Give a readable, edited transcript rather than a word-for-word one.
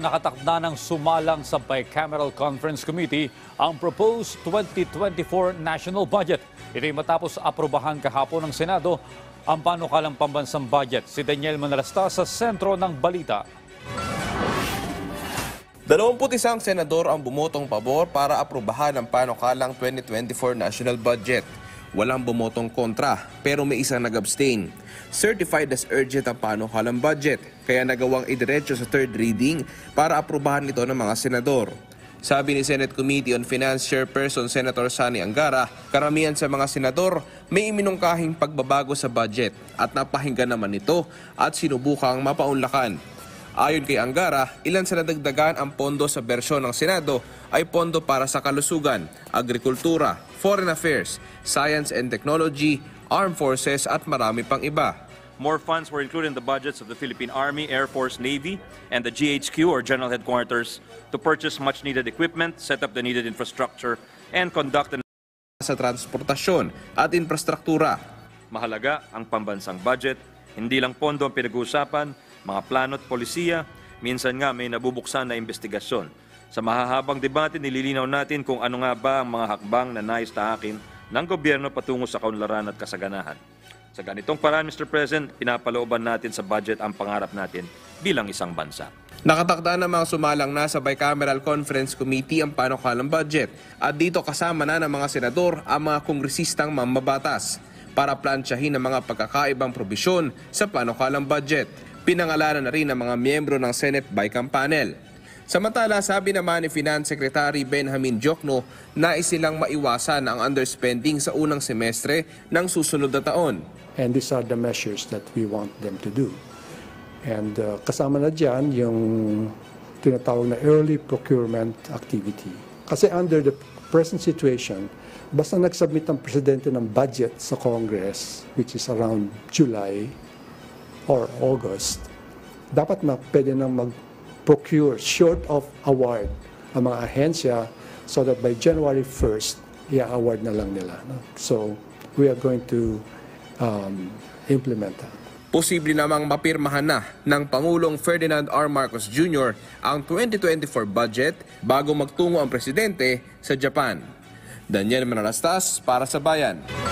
Nakatakda ng sumalang sa Bicameral Conference Committee ang proposed 2024 national budget. Ito'y matapos aprobahan kahapon ng Senado ang panukalang pambansang budget. Si Daniel Manalasta sa sentro ng balita. 21 senador ang bumotong pabor para aprobahan ang panukalang 2024 national budget. Walang bumotong kontra pero may isang nag-abstain. Certified as urgent ang panukalang budget kaya nagawang idiretso sa third reading para aprobahan ito ng mga senador. Sabi ni Senate Committee on Finance Chairperson Senator Sani Angara, karamihan sa mga senador may iminungkahing pagbabago sa budget at napahinggan naman ito at sinubukang mapaunlakan. Ayon kay Angara, ilan sa nadagdagan ang pondo sa bersyon ng Senado ay pondo para sa kalusugan, agrikultura, foreign affairs, science and technology, armed forces at marami pang iba. More funds were included in the budgets of the Philippine Army, Air Force, Navy, and the GHQ or General Headquarters to purchase much-needed equipment, set up the needed infrastructure, and conduct sa transportasyon at infrastruktura. Mahalaga ang pambansang budget, hindi lang pondo ang pinag-uusapan, mga plano at polisiya, minsan nga may nabubuksan na investigasyon. Sa mahahabang debate, nililinaw natin kung ano nga ba ang mga hakbang na nais tahakin ng gobyerno patungo sa kaunlaran at kasaganahan. Sa ganitong paraan, Mr. President, pinapalooban natin sa budget ang pangarap natin bilang isang bansa. Nakatakda na mga sumalang na sa Bicameral Conference Committee ang panukalang budget at dito kasama na ng mga senador ang mga kongresistang mambabatas para plansyahin ang mga pagkakaibang probisyon sa panukalang budget. Pinangalanan na rin ang mga miyembro ng Senate Bicam Panel. Samantala, sabi naman ni Finance Secretary Benjamin Diokno na isilang maiwasan ang underspending sa unang semestre ng susunod na taon. And these are the measures that we want them to do. And kasama na dyan yung tinatawag na early procurement activity. Kasi under the present situation, basta nag-submit ang presidente ng budget sa Congress, which is around July or August, dapat na pwede nang mag-procure short of award ang mga ahensya so that by January 1st, i-award na lang nila. So, we are going to implement that. Posible namang mapirmahan na ng Pangulong Ferdinand R. Marcos Jr. ang 2024 budget bago magtungo ang presidente sa Japan. Daniel Manalastas para sa Bayan.